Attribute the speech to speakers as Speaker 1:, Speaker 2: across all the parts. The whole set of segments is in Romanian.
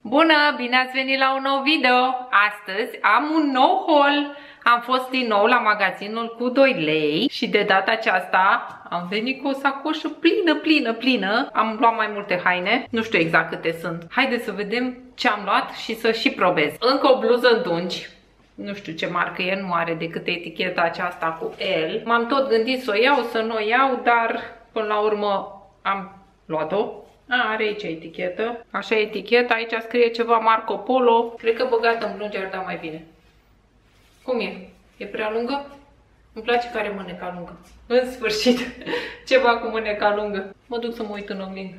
Speaker 1: Bună, bine ați venit la un nou video! Astăzi am un nou haul. Am fost din nou la magazinul cu 2 lei și de data aceasta am venit cu o sacoșă plină. Am luat mai multe haine, nu știu exact câte sunt. Haideți să vedem ce am luat și să și probez. Încă o bluză în dungi. Nu știu ce marcă e, nu are decât eticheta aceasta cu L. M-am tot gândit să o iau, să nu o iau, dar până la urmă am luat-o. Are aici etichetă. Așa e eticheta, aici scrie ceva Marco Polo. Cred că băgată în blungi ar da mai bine. Cum e? E prea lungă? Îmi place că are mâneca lungă. În sfârșit, ceva cu mâneca lungă. Mă duc să mă uit în oglindă.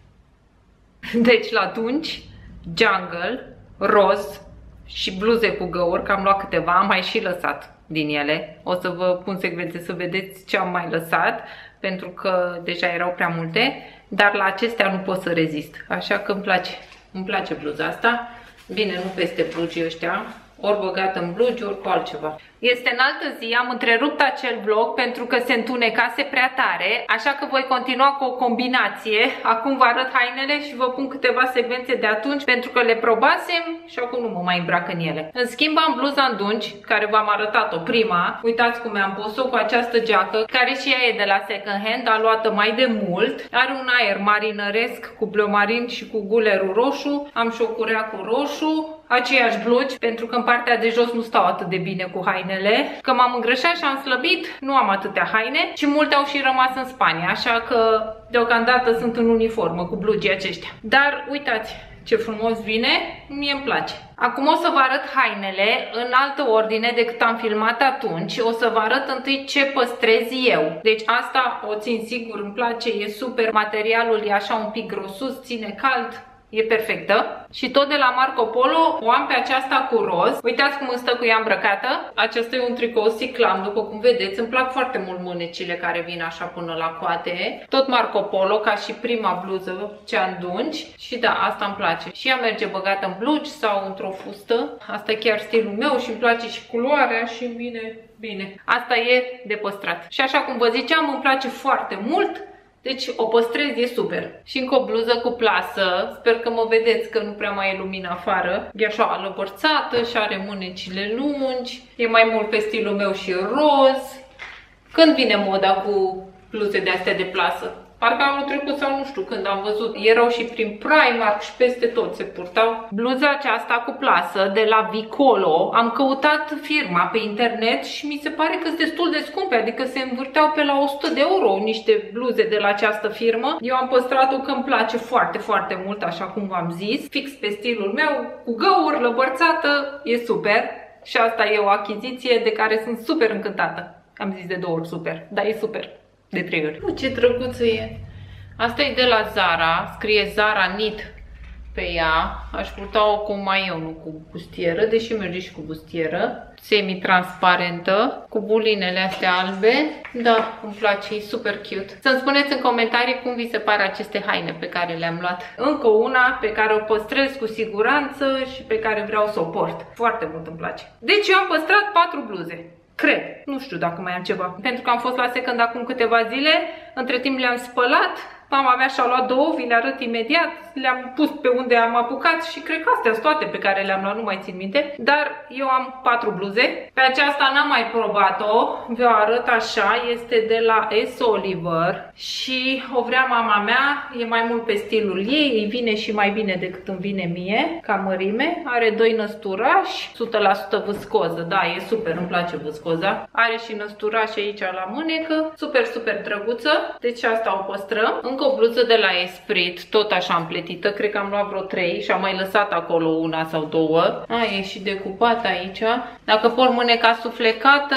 Speaker 1: Deci la dungi, jungle, roz și bluze cu găuri, că am luat câteva, am mai și lăsat din ele. O să vă pun secvențe să vedeți ce am mai lăsat, pentru că deja erau prea multe. Dar la acestea nu pot să rezist, așa că îmi place bluza asta. Bine, nu peste blugii ăștia, ori băgată în blugi, ori cu altceva. Este în altă zi, am întrerupt acel vlog pentru că se întunecase prea tare, așa că voi continua cu o combinație. Acum vă arăt hainele și vă pun câteva secvențe de atunci, pentru că le probasem și acum nu mă mai îmbrac în ele. În schimb am bluza în dungi, care v-am arătat-o prima. Uitați cum am pus-o cu această geacă, care și ea e de la second hand, a luată mai de mult. Are un aer marinăresc cu bleu marin și cu gulerul roșu. Am și o curea cu roșu. Aceiași blugi, pentru că în partea de jos nu stau atât de bine cu hainele. Că m-am îngrășat și am slăbit, nu am atâtea haine și multe au și rămas în Spania, așa că deocamdată sunt în uniformă cu blugii aceștia. Dar uitați ce frumos vine, mie îmi place. Acum o să vă arăt hainele în altă ordine decât am filmat atunci. O să vă arăt întâi ce păstrez eu. Deci asta o țin sigur, îmi place, e super. Materialul e așa un pic grosus, ține cald. E perfectă. Și tot de la Marco Polo o am pe aceasta cu roz. Uitați cum îmi stă cu ea îmbrăcată. Acesta e un tricou ciclam, după cum vedeți. Îmi plac foarte mult mânecile care vin așa până la coate. Tot Marco Polo, ca și prima bluză ce am dungi. Și da, asta îmi place. Și ea merge băgată în blugi sau într-o fustă. Asta e chiar stilul meu și îmi place și culoarea și bine. Asta e de păstrat. Și așa cum vă ziceam, îmi place foarte mult. Deci o păstrez, e super. Și încă o bluză cu plasă. Sper că mă vedeți că nu prea mai e lumină afară. E așa alăbărțată și are mânecile lungi. E mai mult pe stilul meu și roz. Când vine moda cu bluze de astea de plasă? Parcă anul trecut sau nu știu când am văzut. Erau și prin Primark și peste tot se purtau. Bluza aceasta cu plasă de la Vicolo. Am căutat firma pe internet și mi se pare că sunt destul de scumpe. Adică se învârteau pe la 100 de euro niște bluze de la această firmă. Eu am păstrat-o că îmi place foarte mult, așa cum v-am zis. Fix pe stilul meu, cu găuri, lăbărțată. E super. Și asta e o achiziție de care sunt super încântată. Am zis de 2 ori super, dar e super. De 3 ori. Ce drăguță e! Asta e de la Zara, scrie Zara Knit pe ea. Aș purta-o cu maieu, nu cu bustieră, deși merge și cu bustieră. Semi-transparentă, cu bulinele astea albe. Da, îmi place, e super cute. Să-mi spuneți în comentarii cum vi se pare aceste haine pe care le-am luat. Încă una pe care o păstrez cu siguranță și pe care vreau să o port. Foarte mult îmi place. Deci eu am păstrat 4 bluze. Cred. Nu știu dacă mai am ceva. Pentru că am fost la second acum câteva zile. Între timp le-am spălat. Mama mea și-a luat 2, vi le arăt imediat. Le-am pus pe unde am apucat și cred că astea sunt toate pe care le-am luat, nu mai țin minte. Dar eu am 4 bluze. Pe aceasta n-am mai probat-o. Vă arăt așa. Este de la S. Oliver și o vrea mama mea. E mai mult pe stilul ei. Îi vine și mai bine decât îmi vine mie, ca mărime. Are 2 năsturași, 100% viscoză. Da, e super, îmi place viscoza. Are și năsturași aici la mânecă. Super drăguță. Deci asta o păstrăm. Încă o bluză de la Esprit, tot așa împletită, cred că am luat vreo 3 și am mai lăsat acolo una sau 2. E și decupat aici. Dacă port mâneca suflecată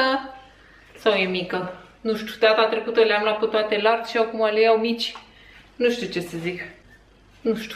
Speaker 1: sau e mică. Nu știu, data trecută le-am luat pe toate largi și acum le iau mici. Nu știu ce să zic. Nu știu.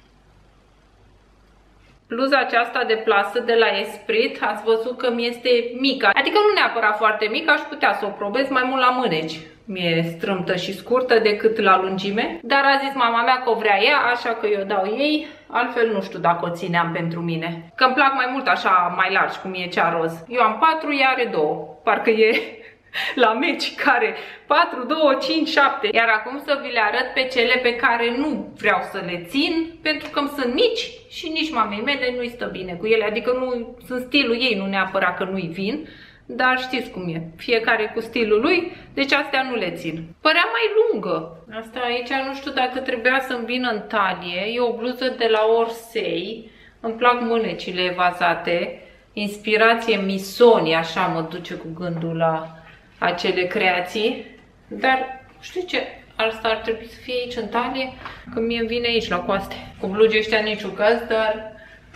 Speaker 1: Bluza aceasta de plasă de la Esprit, ați văzut că mi este mică. Adică nu neapărat foarte mică, aș putea să o probez mai mult la mâneci. Mi-e strâmtă și scurtă decât la lungime. Dar a zis mama mea că o vrea ea, așa că eu dau ei. Altfel nu știu dacă o țineam pentru mine. Că îmi plac mai mult așa mai largi, cum e cea roz. Eu am 4, ea are 2. Parcă e la meci care 4, 2, 5, 7. Iar acum să vi le arăt pe cele pe care nu vreau să le țin, pentru că îmi sunt mici și nici mamei mele nu-i stă bine cu ele. Adică nu sunt stilul ei, nu neapărat că nu-i vin, dar știți cum e, fiecare cu stilul lui, deci astea nu le țin. Părea mai lungă. Asta aici nu știu dacă trebuia să-mi vină în talie. E o bluză de la Orsay. Îmi plac mânecile evazate. Inspirație Missoni, așa mă duce cu gândul la acele creații. Dar știu ce, asta ar trebui să fie aici în talie, că mie îmi vine aici la coaste. Cu blugi ăștia în niciun caz, dar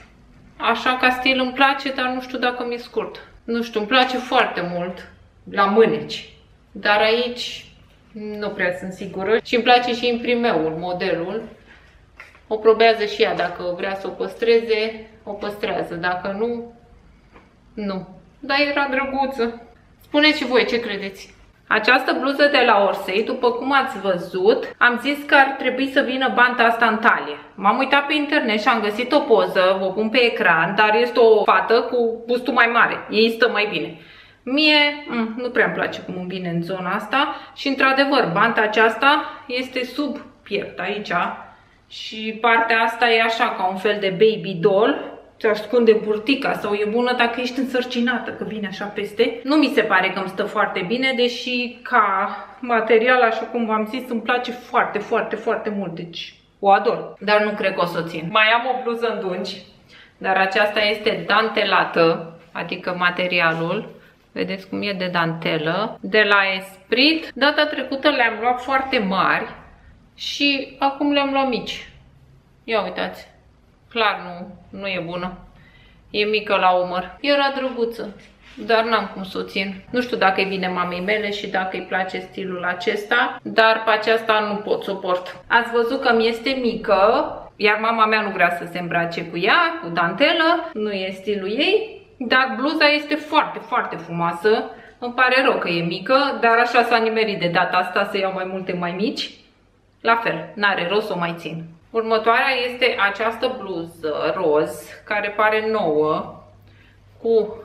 Speaker 1: așa ca stil îmi place, dar nu știu dacă mi-e scurt. Nu știu, îmi place foarte mult la mâneci, dar aici nu prea sunt sigură. Și îmi place și imprimeul, modelul. O probează și ea, dacă vrea să o păstreze, o păstrează, dacă nu, nu. Dar era drăguță. Spuneți și voi ce credeți. Această bluză de la Orsay, după cum ați văzut, am zis că ar trebui să vină banta asta în talie. M-am uitat pe internet și am găsit o poză, o pun pe ecran, dar este o fată cu bustul mai mare. Ei stă mai bine. Mie nu prea îmi place cum îmi vine în zona asta și într-adevăr banta aceasta este sub piept aici și partea asta e așa ca un fel de baby doll. Ți ascunde burtica sau e bună dacă ești însărcinată, că vine așa peste. Nu mi se pare că îmi stă foarte bine, deși ca material, așa cum v-am zis, îmi place foarte, foarte, foarte mult. Deci o ador, dar nu cred că o să o țin. Mai am o bluză în dungi, dar aceasta este dantelată, adică materialul. Vedeți cum e de dantelă. De la Esprit. Data trecută le-am luat foarte mari și acum le-am luat mici. Ia uitați. Clar nu e bună. E mică la umăr. Era drăguță, dar n-am cum să o țin. Nu știu dacă îi vine mamei mele și dacă îi place stilul acesta, dar pe aceasta nu pot să o port. Ați văzut că mi este mică, iar mama mea nu vrea să se îmbrace cu ea, cu dantelă, nu e stilul ei, dar bluza este foarte, foarte frumoasă. Îmi pare rău că e mică, dar așa s-a nimerit de data asta să iau mai multe mai mici. La fel, n-are rost să o mai țin. Următoarea este această bluză roz, care pare nouă, cu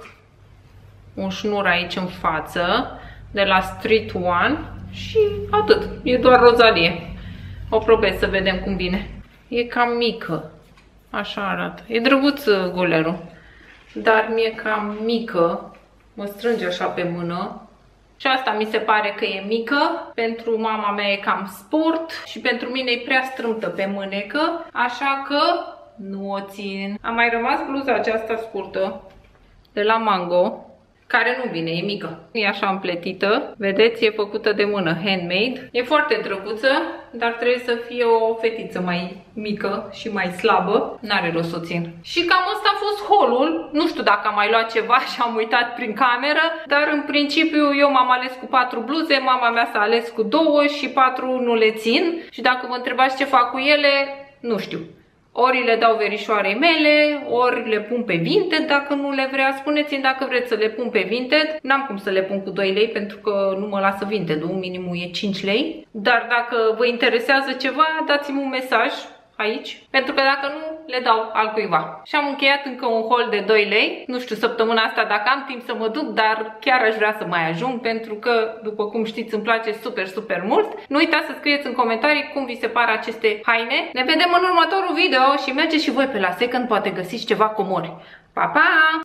Speaker 1: un șnur aici în față, de la Street One și atât. E doar rozalie. O probez să vedem cum vine. E cam mică. Așa arată. E drăguț gulerul, dar mi-e cam mică. Mă strânge așa pe mână. Și asta mi se pare că e mică, pentru mama mea e cam sport și pentru mine e prea strâmtă pe mânecă, așa că nu o țin. A mai rămas bluza aceasta scurtă de la Mango, care nu vine, e mică. E așa împletită, vedeți, e făcută de mână, handmade. E foarte drăguță, dar trebuie să fie o fetiță mai mică și mai slabă. N-are rost să o țin. Și cam ăsta a fost haul. Nu știu dacă am mai luat ceva și am uitat prin cameră, dar în principiu eu m-am ales cu 4 bluze, mama mea s-a ales cu 2 și 4 nu le țin. Și dacă vă întrebați ce fac cu ele, nu știu. Ori le dau verișoarei mele, ori le pun pe Vinted dacă nu le vrea. Spuneți-mi dacă vreți să le pun pe Vinted. N-am cum să le pun cu 2 lei pentru că nu mă lasă Vinted-ul, minimul e 5 lei. Dar dacă vă interesează ceva, dați-mi un mesaj aici, pentru că dacă nu, le dau altcuiva. Și am încheiat încă un haul de 2 lei. Nu știu săptămâna asta dacă am timp să mă duc, dar chiar aș vrea să mai ajung, pentru că, după cum știți, îmi place super, super mult. Nu uitați să scrieți în comentarii cum vi se par aceste haine. Ne vedem în următorul video și mergeți și voi pe la Second, poate găsiți ceva comori. Pa, pa!